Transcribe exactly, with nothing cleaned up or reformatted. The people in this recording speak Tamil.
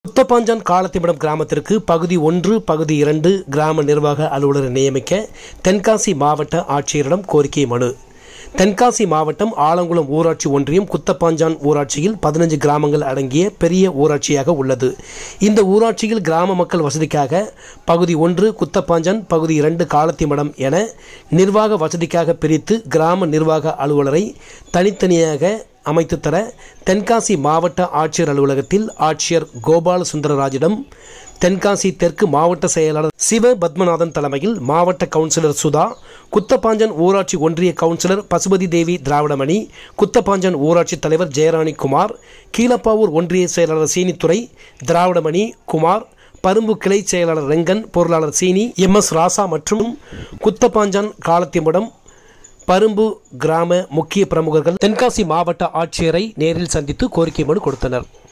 குத்தப்பாஞ்சான் காலத்திமடம் கிராமத்திற்கு பகுதி ஒன்று பகுதி இரண்டு கிராம நிர்வாக அலுவலரை நியமிக்க தென்காசி மாவட்ட ஆட்சியரிடம் கோரிக்கை மனு. தென்காசி மாவட்டம் ஆலங்குளம் ஊராட்சி ஒன்றியம் குத்தப்பாஞ்சான் ஊராட்சியில் பதினைந்து கிராமங்கள் அடங்கிய பெரிய ஊராட்சியாக உள்ளது. இந்த ஊராட்சியில் கிராம மக்கள் வசதிக்காக பகுதி ஒன்று குத்தப்பாஞ்சான், பகுதி இரண்டு காலத்திமடம் என நிர்வாக வசதிக்காக பிரித்து கிராம நிர்வாக அலுவலரை தனித்தனியாக அமைத்து தர தென்காசி மாவட்ட ஆட்சியர் அலுவலகத்தில் ஆட்சியர் கோபால சுந்தரராஜிடம் தென்காசி தெற்கு மாவட்ட செயலாளர் சிவ பத்மநாதன் தலைமையில் மாவட்ட கவுன்சிலர் சுதா, குத்தப்பாஞ்சான் ஊராட்சி ஒன்றிய கவுன்சிலர் பசுபதி தேவி திராவிடமணி, குத்தப்பாஞ்சான் ஊராட்சி தலைவர் ஜெயராணி குமார், கீழப்பாவூர் ஒன்றிய செயலாளர் சீனித்துறை திராவிடமணி குமார், பரும்பு கிளை செயலாளர் ரெங்கன், பொருளாளர் சீனி, எம் எஸ் ராசா மற்றும் குத்தப்பாஞ்சான் காலத்திமடம் பரும்பு கிராம முக்கிய பிரமுகர்கள் தென்காசி மாவட்ட ஆட்சியரை நேரில் சந்தித்து கோரிக்கை மனு கொடுத்தனர்.